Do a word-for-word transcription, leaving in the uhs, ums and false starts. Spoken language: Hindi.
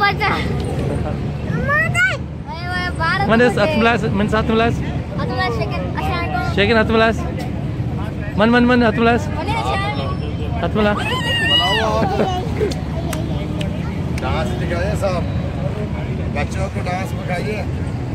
baca. Mana satu belas, mana satu belas? Satu belas second. Assalamualaikum. Second satu belas. Man man man satu belas. Satu belas. Dance दिखाइए सब बच्चों को डांस दिखाइए